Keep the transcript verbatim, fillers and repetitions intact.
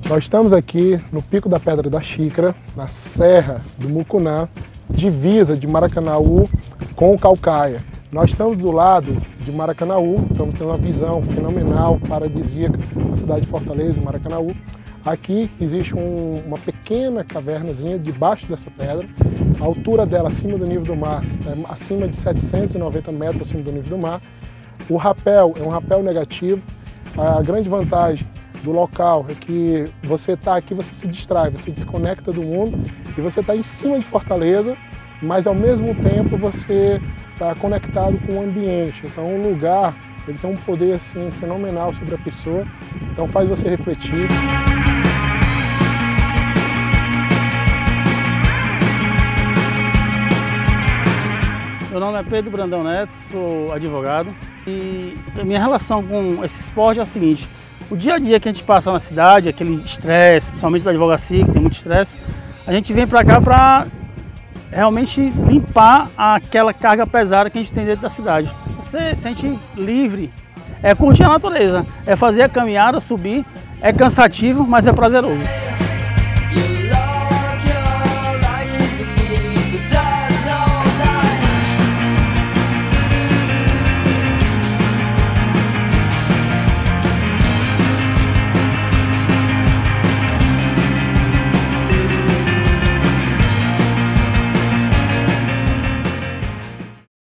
Nós estamos aqui no Pico da Pedra da Xícara, na Serra do Mucunã, divisa de Maracanaú com Caucaia. Nós estamos do lado de Maracanaú, estamos tendo uma visão fenomenal, paradisíaca da cidade de Fortaleza, Maracanaú. Aqui existe um, uma pequena cavernazinha debaixo dessa pedra. A altura dela acima do nível do mar, é acima de setecentos e noventa metros acima do nível do mar. O rapel é um rapel negativo. A grande vantagem do local é que você está aqui, você se distrai, você desconecta do mundo e você está em cima de Fortaleza, mas ao mesmo tempo você está conectado com o ambiente. Então o lugar ele tem um poder assim, fenomenal sobre a pessoa, então faz você refletir. Meu nome é Pedro Brandão Neto, sou advogado e a minha relação com esse esporte é o seguinte: o dia a dia que a gente passa na cidade, aquele estresse, principalmente da advocacia, que tem muito estresse, a gente vem para cá para realmente limpar aquela carga pesada que a gente tem dentro da cidade. Você se sente livre, é curtir a natureza, é fazer a caminhada, subir, é cansativo, mas é prazeroso.